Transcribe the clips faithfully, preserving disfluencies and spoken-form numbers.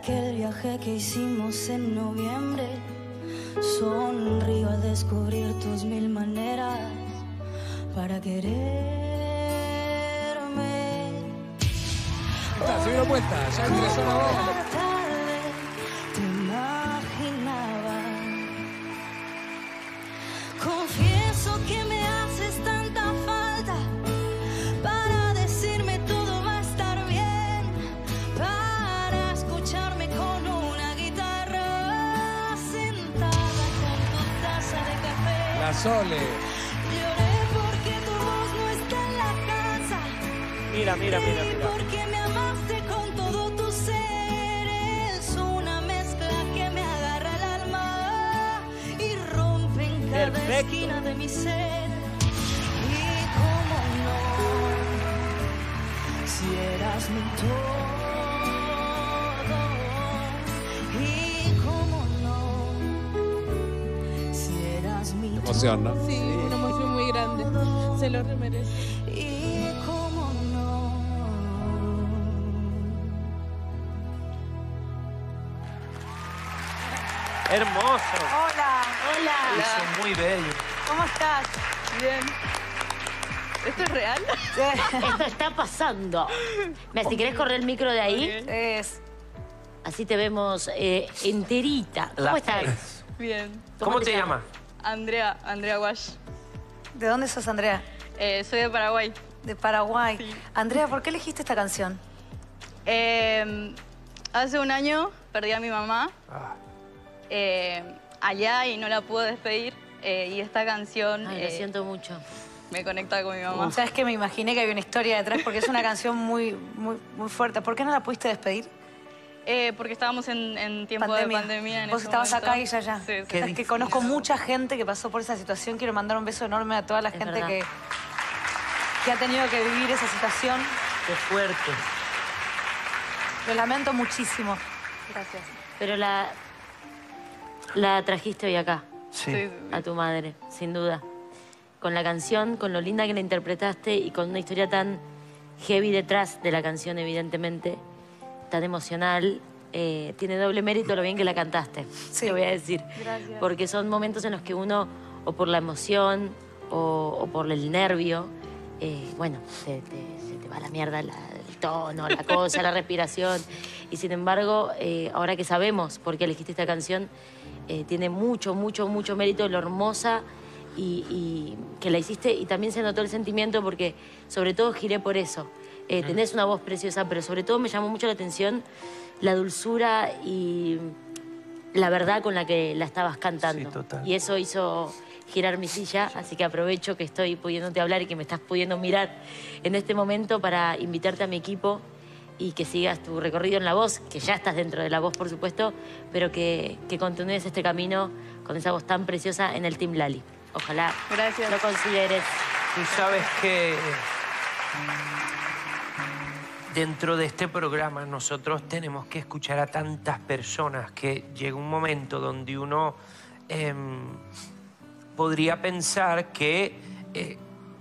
aquel viaje que hicimos en noviembre. Sonrío al descubrir tus mil maneras para quererme. Está, se dio vuelta, ya ingresó la voz. Te imaginaba. Confieso que me haces tanta falta para decirme todo va a estar bien, para escucharme con una guitarra sentada con tu taza de café. La Sole. Lloré porque tu voz no está en la casa. Mira, mira, mira, mira. Porque me amaste con todo tu ser. Es una mezcla que me agarra el alma y rompe en cada Perfecto. esquina de mi ser. Y cómo no, si eras mi todo. Y cómo no, si eras mi todo. Emoción, ¿no? Sí, una emoción muy grande. Se lo remerece. Y cómo no. Hermoso. Hola. Hola. Eso es muy bello. ¿Cómo estás? Bien. ¿Esto es real? Esto está pasando. Mira, si querés correr el micro de ahí, Es. así te vemos eh, enterita. ¿Cómo La estás? Fez. Bien. ¿Cómo te llamas? Andrea, Andrea Wash. ¿De dónde sos, Andrea? Eh, soy de Paraguay. De Paraguay. Sí. Andrea, ¿por qué elegiste esta canción? Eh, hace un año perdí a mi mamá Ah, eh, allá y no la pude despedir. Eh, y esta canción Ay, lo eh, siento mucho. me conecta con mi mamá. Sabes que me imaginé que había una historia detrás porque es una canción muy, muy, muy fuerte. ¿Por qué no la pudiste despedir? Eh, porque estábamos en, en tiempo de pandemia. En Vos ese estabas momento. acá y ella allá. Sí, sí. Qué Es que conozco mucha gente que pasó por esa situación. Quiero mandar un beso enorme a toda la Es gente verdad. que, que ha tenido que vivir esa situación. qué fuerte. Lo lamento muchísimo. Gracias. Pero la, la trajiste hoy acá, Sí. Sí, sí, a tu madre, sin duda. Con la canción, con lo linda que la interpretaste y con una historia tan heavy detrás de la canción, evidentemente, tan emocional. Eh, tiene doble mérito lo bien que la cantaste, Sí. te voy a decir. Gracias. Porque son momentos en los que uno, o por la emoción, o, o por el nervio, eh, bueno, se te, se te va la mierda la- el tono, la cosa, la respiración. Y sin embargo, eh, ahora que sabemos por qué elegiste esta canción, eh, tiene mucho, mucho, mucho mérito lo hermosa y, y que la hiciste. Y también se notó el sentimiento porque, sobre todo, giré por eso. Eh, tenés una voz preciosa, pero sobre todo me llamó mucho la atención la dulzura y la verdad con la que la estabas cantando. Sí, total. Y eso hizo girar mi silla, así que aprovecho que estoy pudiéndote hablar y que me estás pudiendo mirar en este momento para invitarte a mi equipo y que sigas tu recorrido en la voz, que ya estás dentro de la voz, por supuesto, pero que, que continúes este camino con esa voz tan preciosa en el Team Lali. Ojalá Gracias. lo consideres. Tú sabes que dentro de este programa nosotros tenemos que escuchar a tantas personas que llega un momento donde uno eh, podría pensar que eh,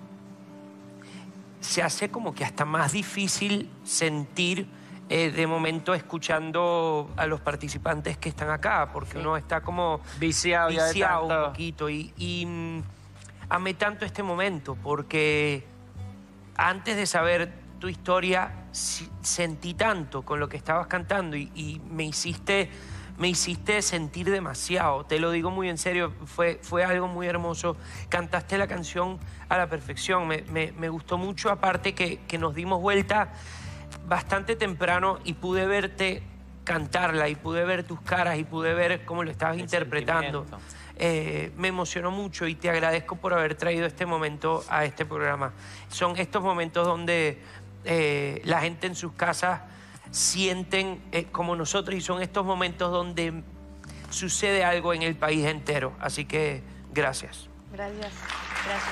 se hace como que hasta más difícil sentir eh, de momento escuchando a los participantes que están acá, porque Sí. uno está como Viciado ya de viciado un tanto. poquito y, y mm, amé tanto este momento porque antes de saber tu historia si- sentí tanto con lo que estabas cantando y, y me hiciste me hiciste sentir demasiado, te lo digo muy en serio, fue, fue algo muy hermoso, cantaste la canción a la perfección, me, me- me gustó mucho, aparte que, que nos dimos vuelta bastante temprano y pude verte cantarla y pude ver tus caras y pude ver cómo lo estabas El interpretando. sentimiento. Eh, me emocionó mucho y te agradezco por haber traído este momento a este programa. Son estos momentos donde eh, la gente en sus casas sienten eh, como nosotros y son estos momentos donde sucede algo en el país entero. Así que gracias. Gracias. Gracias.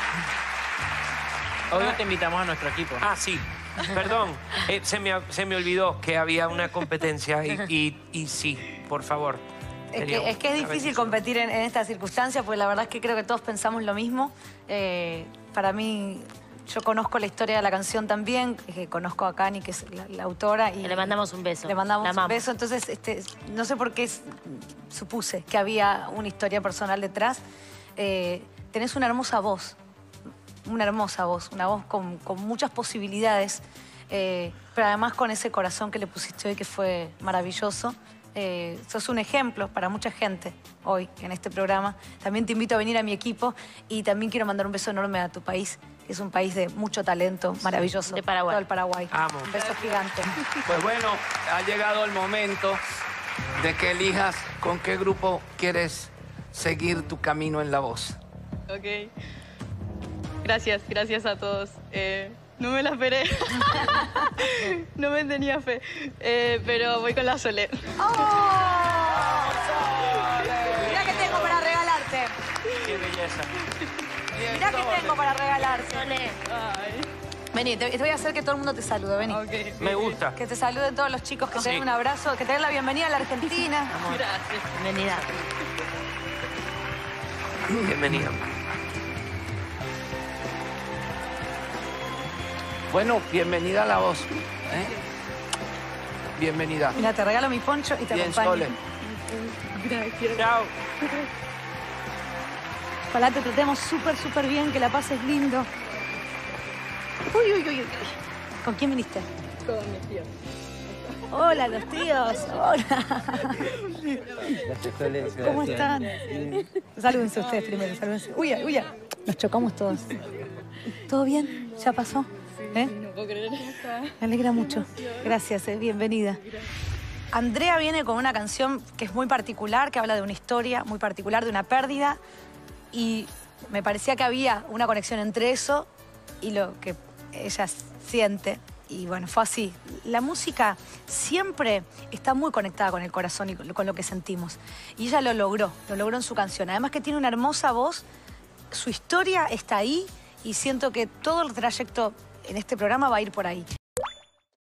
Hoy no te invitamos a nuestro equipo. Ah, sí. Perdón, eh, se, me, se me olvidó que había una competencia y, y, y sí, por favor. Es Sería que, es que es una difícil bendición. competir en, en estas circunstancias porque la verdad es que creo que todos pensamos lo mismo. Eh, para mí, yo conozco la historia de la canción también, que conozco a Cani, que es la, la autora. Y le mandamos un beso. Le mandamos La un amamos. beso. Entonces, este, no sé por qué es- supuse que había una historia personal detrás. Eh, tenés una hermosa voz, una hermosa voz, una voz con, con muchas posibilidades, eh, pero además con ese corazón que le pusiste hoy que fue maravilloso. Eh, sos un ejemplo para mucha gente hoy en este programa. También te invito a venir a mi equipo y también quiero mandar un beso enorme a tu país, que es un país de mucho talento, maravilloso. de Paraguay. Todo el Paraguay. Amo. Un beso gigante. Pues bueno, ha llegado el momento de que elijas con qué grupo quieres seguir tu camino en la voz. Ok. Gracias, gracias a todos. Eh, no me la esperé. No me tenía fe. Eh, pero voy con la Sole. ¡Oh! Mirá que tengo para regalarte. Qué belleza. Mirá que tengo para regalarte. Sole. Ay, Vení, te, te voy a hacer que todo el mundo te salude, vení. ok. Me gusta. Que te saluden todos los chicos, que te Sí. den un abrazo, que te den la bienvenida a la Argentina. Gracias. Bienvenida. Bienvenida. Bueno, bienvenida a la voz. ¿eh? Bienvenida. Mira, te regalo mi poncho y te Bien, acompaño. Sole. Chao. Ojalá te tratemos súper, súper bien, que la pases lindo. Uy, uy, uy, uy. ¿Con quién viniste? Con mi tío. Hola, los tíos. Hola. ¿Cómo están? Salúdense ustedes primero, salúdense. Uy, uy, nos chocamos todos. ¿Todo bien? ¿Ya pasó? ¿Eh? No puedo creer. Me alegra mucho. Gracias, eh, bienvenida. Andrea viene con una canción que es muy particular, que habla de una historia muy particular, de una pérdida. Y me parecía que había una conexión entre eso y lo que ella siente. Y bueno, fue así. La música siempre está muy conectada con el corazón y con lo que sentimos. Y ella lo logró, lo logró en su canción. Además que tiene una hermosa voz, su historia está ahí y siento que todo el trayecto en este programa va a ir por ahí.